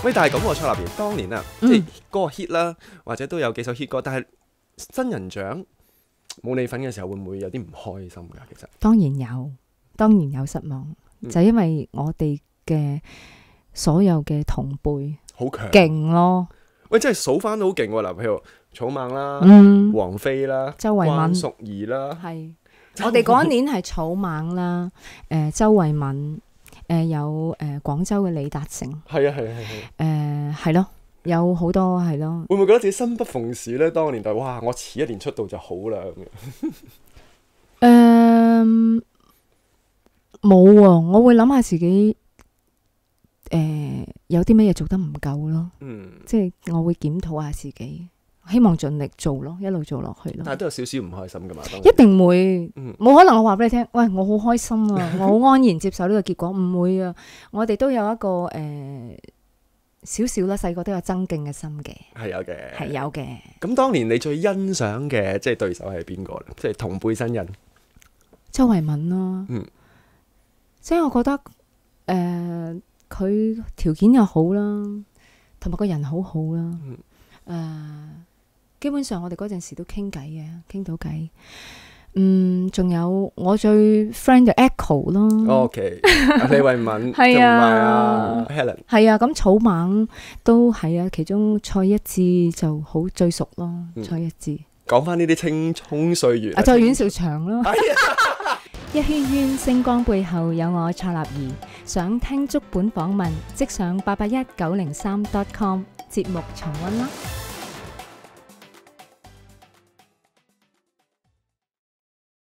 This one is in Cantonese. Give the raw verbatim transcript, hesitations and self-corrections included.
喂，但係咁喎，蔡立兒當年啊， 嗯即係嗰個 hit 啦，或者都有幾首 hit 歌，但係新人獎冇你份嘅時候，會唔會有啲唔開心㗎？其實當然有，當然有失望， 嗯就係因為我哋嘅所有嘅同輩好強， 勁咯， 喂，真係數翻都好勁喎！嗱，譬如草蜢啦、 嗯， 王菲啦、 周慧敏關淑怡啦， 係我哋嗰一年係草蜢啦，誒、周慧敏，誒、有誒廣、州嘅李達成， 係啊係啊係啊， 誒係咯，有好多係咯， 會唔會覺得自己生不逢時咧？當個年代，哇！我遲一年出道就好啦咁樣。 誒冇喎，我會諗下自己誒、有啲乜嘢做得唔夠咯， 嗯， 即係我會檢討下自己，希望盡力做咯，一路做落去咯。 但係都有少少唔開心㗎嘛。當然一定會， 嗯冇可能我話俾你聽，喂，我好開心啊，我好安然接受呢個結果，唔會啊。我哋都有一個誒少少啦，細個都有爭競嘅心嘅， 係有嘅， 係有嘅。 咁當年你最欣賞嘅即係對手係邊個咧？即係同輩新人。 周慧敏咯， 嗯即係我覺得誒佢條件又好啦，同埋個人好好啦，誒、 嗯基本上我哋嗰陣時都傾偈嘅，傾到偈。嗯，仲有我最 friend 就 Echo 咯。 OK，李慧敏同係啊埋啊 Helen。 係啊，咁草蜢都係啊，其中蔡一智就好最熟咯， 嗯蔡一智。 講翻呢啲青蔥歲月啊，就阮兆祥咯。 係一圈圈星光背後有我蔡立兒，想聽足本訪問，即上八八一九零三 dot com 節目重溫啦。